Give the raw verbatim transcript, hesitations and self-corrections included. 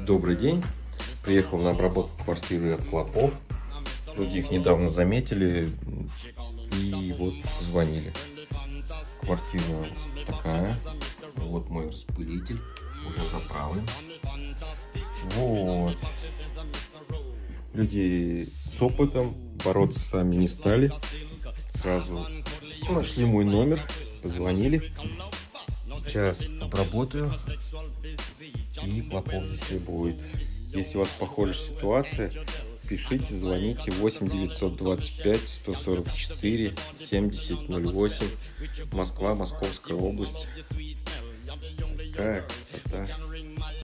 Добрый день. Приехал на обработку квартиры от Клопов. Люди их недавно заметили и вот звонили. Квартира такая. Вот мой распылитель. Уже заправлен. Вот. Люди с опытом бороться сами не стали. Сразу нашли мой номер, позвонили. Сейчас обработаю, и платок здесь не будет. Если у вас похожая ситуация, пишите, звоните восемь девятьсот двадцать пять сто сорок четыре семьдесят ноль восемь. Москва, Московская область. Такая красота.